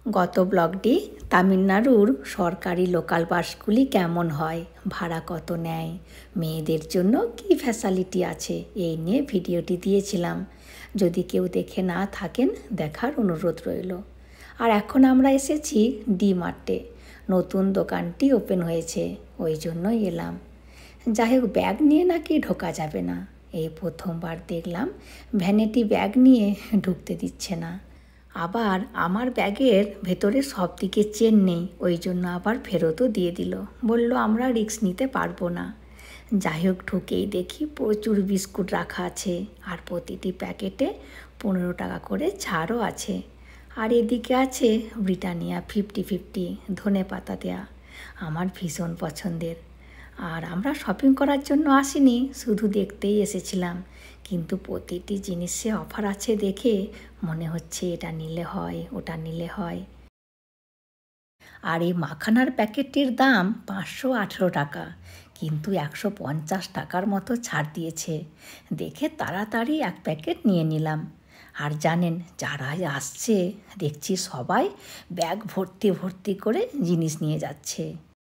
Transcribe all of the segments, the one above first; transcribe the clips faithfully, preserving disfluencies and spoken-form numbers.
গত ব্লগটি তামিলনাড়ুর সরকারি লোকাল বাসগুলি কেমন হয়, ভাড়া কত নেয়, মেয়েদের জন্য কী ফ্যাসিলিটি আছে এই নিয়ে ভিডিওটি দিয়েছিলাম। যদি কেউ দেখে না থাকেন দেখার অনুরোধ রইল। আর এখন আমরা এসেছি ডি মার্টে, নতুন দোকানটি ওপেন হয়েছে, ওই জন্যই এলাম। যাই হোক, ব্যাগ নিয়ে নাকি ঢোকা যাবে না। এই প্রথমবার দেখলাম ভ্যানিটি ব্যাগ নিয়ে ঢুকতে দিচ্ছে না। আবার আমার ব্যাগের ভেতরে সব দিকে চেন নেই, ওই জন্য আবার ফেরতও দিয়ে দিল, বলল আমরা রিস্ক নিতে পারবো না। যাই হোক, ঢুকেই দেখি প্রচুর বিস্কুট রাখা আছে, আর প্রতিটি প্যাকেটে পনেরো টাকা করে ছাড়ও আছে। আর এদিকে আছে ব্রিটানিয়া ফিফটি ফিফটি ধনে পাতা দেয়া, আমার ভীষণ পছন্দের। আর আমরা শপিং করার জন্য আসিনি, শুধু দেখতেই এসেছিলাম, কিন্তু প্রতিটি জিনিসে অফার আছে দেখে মনে হচ্ছে এটা নিলে হয়, ওটা নিলে হয়। আর এই মাখানার প্যাকেটটির দাম পাঁচশো আঠেরো টাকা, কিন্তু একশো পঞ্চাশ টাকার মতো ছাড় দিয়েছে দেখে তাড়াতাড়ি এক প্যাকেট নিয়ে নিলাম। আর জানেন, যারাই আসছে দেখছি সবাই ব্যাগ ভর্তি ভর্তি করে জিনিস নিয়ে যাচ্ছে।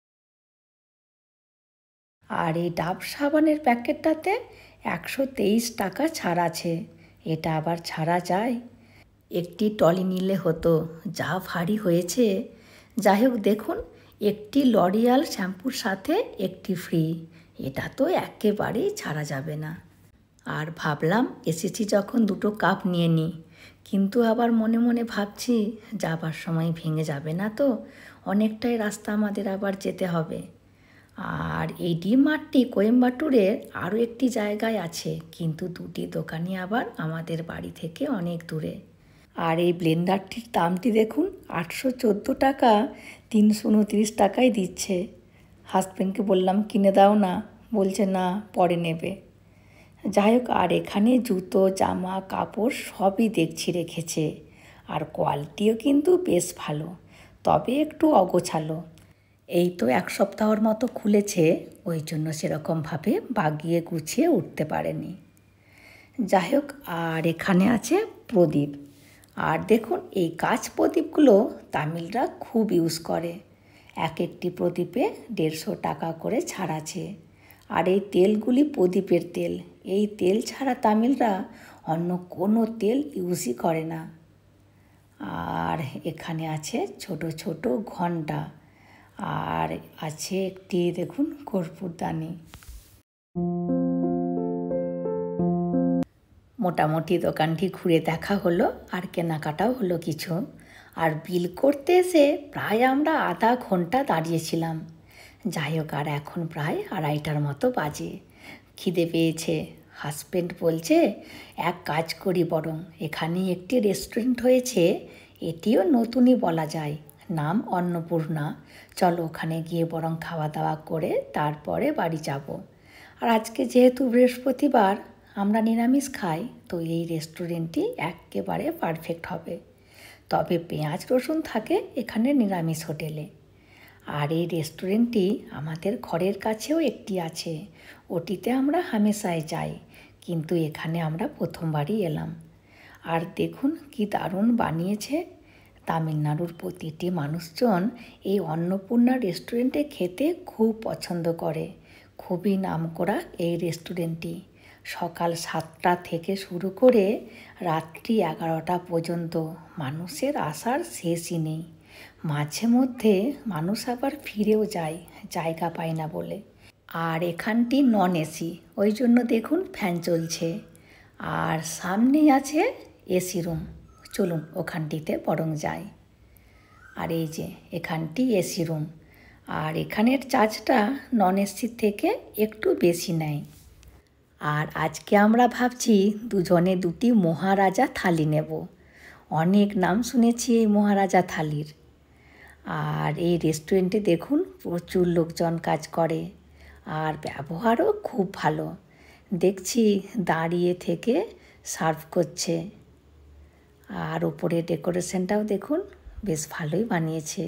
আর এই ডাব সাবানের প্যাকেটটাতে একশো তেইশ টাকা ছাড় আছে, এটা আবার ছাড়া যায়? একটি টলি নিলে হতো, যা ভারী হয়েছে। যাই হোক, দেখুন একটি লরিয়াল শ্যাম্পুর সাথে একটি ফ্রি, এটা তো একেবারেই ছাড়া যাবে না। আর ভাবলাম এসেছি যখন দুটো কাপ নিয়ে নিই, কিন্তু আবার মনে মনে ভাবছি যাবার সময় ভেঙে যাবে না তো, অনেকটাই রাস্তা আমাদের আবার যেতে হবে। আর এই ডি মার্টটি কোয়েম্বাটুরের আরও একটি জায়গায় আছে, কিন্তু দুটি দোকানই আবার আমাদের বাড়ি থেকে অনেক দূরে। আর এই ব্লেন্ডারটির দামটি দেখুন, আটশো চোদ্দো টাকা তিনশো উনত্রিশ টাকায় দিচ্ছে। হাজব্যান্ডকে বললাম কিনে দাও না, বলছে না পরে নেবে। যাই হোক, আর এখানে জুতো জামা কাপড় সবই দেখছি রেখেছে, আর কোয়ালিটিও কিন্তু বেশ ভালো, তবে একটু অগোছালো। এই তো এক সপ্তাহর মতো খুলেছে, ওই জন্য সেরকমভাবে বাগিয়ে গুছিয়ে উঠতে পারেনি। যাই হোক, আর এখানে আছে প্রদীপ। আর দেখুন এই কাঁচ প্রদীপগুলো তামিলরা খুব ইউজ করে, এক একটি প্রদীপে দেড়শো টাকা করে ছাড় আছে। আর এই তেলগুলি প্রদীপের তেল, এই তেল ছাড়া তামিলরা অন্য কোনো তেল ইউজই করে না। আর এখানে আছে ছোট ছোট ঘণ্টা, আর আছে একটি দেখুন কর্পূরদানি। মোটামুটি দোকানটি ঘুরে দেখা হলো, আর কেনাকাটাও হলো কিছু। আর বিল করতে এসে প্রায় আমরা আধা ঘন্টা দাঁড়িয়েছিলাম। যাই হোক, আর এখন প্রায় আড়াইটার মতো বাজে, খিদে পেয়েছে। হাজব্যান্ড বলছে এক কাজ করি, বরং এখানেই একটি রেস্টুরেন্ট হয়েছে, এটিও নতুনই বলা যায়, নাম অন্নপূর্ণা, চলো ওখানে গিয়ে বরং খাওয়া দাওয়া করে তারপরে বাড়ি যাব। আর আজকে যেহেতু বৃহস্পতিবার, আমরা নিরামিষ খাই, তো এই রেস্টুরেন্টটি একেবারে পারফেক্ট হবে। তবে পেঁয়াজ রসুন থাকে এখানে নিরামিষ হোটেলে। আর এই রেস্টুরেন্টটি আমাদের ঘরের কাছেও একটি আছে, ওটিতে আমরা হামেশাই যাই, কিন্তু এখানে আমরা প্রথমবারই এলাম। আর দেখুন কি দারুণ বানিয়েছে। তামিলনাড়ুর প্রতিটি মানুষজন এই অন্নপূর্ণা রেস্টুরেন্টে খেতে খুব পছন্দ করে, খুবই নামকরা এই রেস্টুরেন্টটি। সকাল সাতটা থেকে শুরু করে রাত্রি এগারোটা পর্যন্ত মানুষের আসার শেষই নেই। মাঝে মধ্যে মানুষ আবার ফিরেও যায়, জায়গা পায় না বলে। আর এখানটি নন এসি, ওই জন্য দেখুন ফ্যান চলছে। আর সামনেই আছে এসি রুম, চলুন ওখানটিতে বরং যাই। আর এই যে এখানটি এসি রুম, আর এখানের চার্জটা নন এসির থেকে একটু বেশি নেয়। আর আজকে আমরা ভাবছি দুজনে দুটি মহারাজা থালি নেব, অনেক নাম শুনেছি এই মহারাজা থালির। আর এই রেস্টুরেন্টে দেখুন প্রচুর লোকজন কাজ করে, আর ব্যবহারও খুব ভালো, দেখছি দাঁড়িয়ে থেকে সার্ভ করছে। আর উপরে ডেকোরেশনটাও দেখুন বেশ ভালোই বানিয়েছে।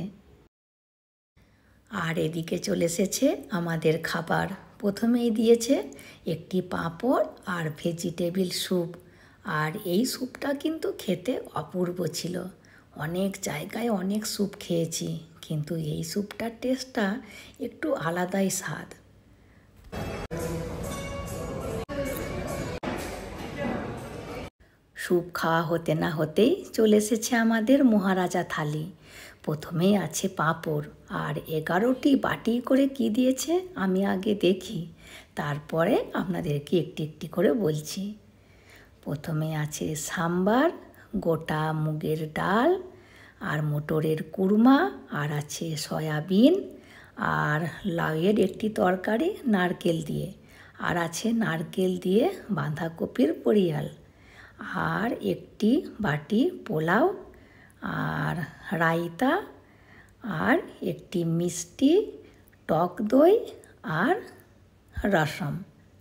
আর এদিকে চলে এসেছে আমাদের খাবার। প্রথমেই দিয়েছে একটি পাঁপড় আর ভেজিটেবিল স্যুপ, আর এই স্যুপটা কিন্তু খেতে অপূর্ব ছিল, অনেক জায়গায় অনেক স্যুপ খেয়েছি, কিন্তু এই স্যুপটার টেস্টটা একটু আলাদাই স্বাদ। স্যুপ খাওয়া হতে না হতেই চলে এসেছে আমাদের মহারাজা থালি। প্রথমেই আছে পাঁপড়, আর এগারোটি বাটি করে কি দিয়েছে আমি আগে দেখি, তারপরে আপনাদেরকে একটি একটি করে বলছি। প্রথমে আছে সাম্বার, গোটা মুগের ডাল, আর মটরের কুরমা, আর আছে সয়াবিন, আর লাউয়ের একটি তরকারি নারকেল দিয়ে, আর আছে নারকেল দিয়ে বাঁধাকপির পরিয়াল, আর একটি বাটি পোলাও, আর রায়তা, আর একটি মিষ্টি, টক দই, আর রসম,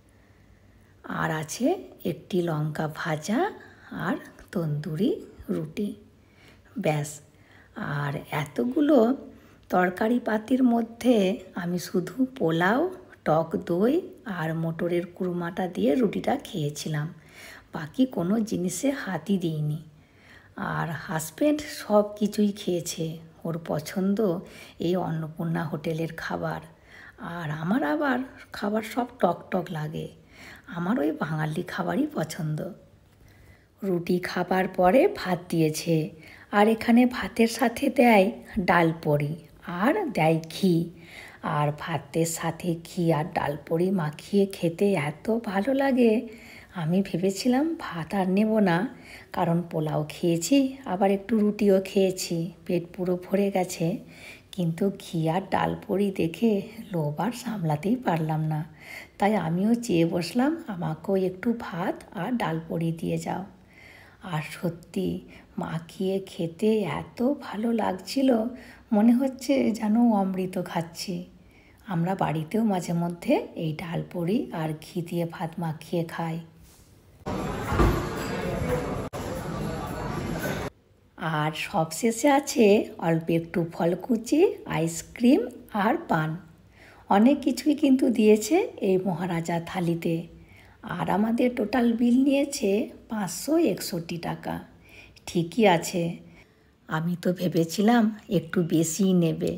আর আছে একটি লঙ্কা ভাজা, আর তন্দুরি রুটি। ব্যাস। আর এতগুলো তরকারি পাতির মধ্যে আমি শুধু পোলাও, টক দই আর মটরের কুরমাটা দিয়ে রুটিটা খেয়েছিলাম, বাকি কোনো জিনিসে হাতই দিইনি। আর হাজব্যান্ড সব কিছুই খেয়েছে, ওর পছন্দ এই অন্নপূর্ণা হোটেলের খাবার। আর আমার আবার খাবার সব টক টক লাগে, আমার ওই বাঙালি খাবারই পছন্দ। রুটি খাবার পরে ভাত দিয়েছে, আর এখানে ভাতের সাথে দেয় ডালপুরি আর দেয় ঘি, আর ভাতের সাথে ঘি আর ডালপুরি মাখিয়ে খেতে এত ভালো লাগে। আমি ভেবেছিলাম ভাত আর নেব না, কারণ পোলাও খেয়েছি, আবার একটু রুটিও খেয়েছি, পেট পুরো ভরে গেছে। কিন্তু ঘি আর ডালপুরি দেখে লোভ আর সামলাতেই পারলাম না, তাই আমিও চেয়ে বসলাম আমাকেও একটু ভাত আর ডালপুরি দিয়ে যাও। আর সত্যি মাখিয়ে খেতে এত ভালো লাগছিল, মনে হচ্ছে যেন অমৃত খাচ্ছি। আমরা বাড়িতেও মাঝে মধ্যে এই ডালপুরি আর ঘি দিয়ে ভাত মাখিয়ে খাই। আর সবশেষে আছে অল্প একটু ফলকুচি, আইসক্রিম আর পান। অনেক কিছুই কিন্তু দিয়েছে এই মহারাজা থালিতে। আর আমাদের টোটাল বিল নিয়েছে পাঁচশো একষট্টি টাকা। ঠিকই আছে, আমি তো ভেবেছিলাম একটু বেশিই নেবে।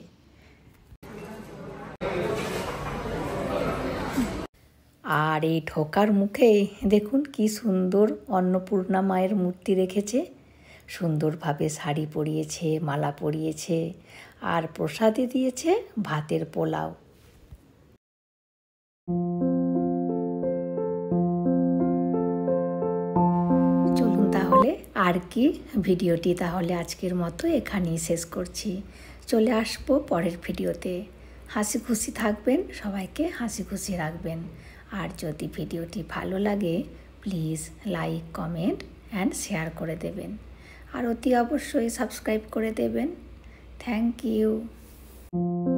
আর এই ঢোকার মুখে দেখুন কি সুন্দর অন্নপূর্ণা মায়ের মূর্তি রেখেছে, সুন্দরভাবে শাড়ি পরিয়েছে, মালা পরিয়েছে, আর প্রসাদে দিয়েছে ভাতের পোলাও। চলুন তাহলে আর কি, ভিডিওটি তাহলে আজকের মতো এখানেই শেষ করছি। চলে আসবো পরের ভিডিওতে। হাসি খুশি থাকবেন, সবাইকে হাসি খুশি রাখবেন। আর যদি ভিডিওটি ভালো লাগে please like, comment and share করে দেবেন, আর অতি অবশ্যই সাবস্ক্রাইব করে দেবেন। Thank you.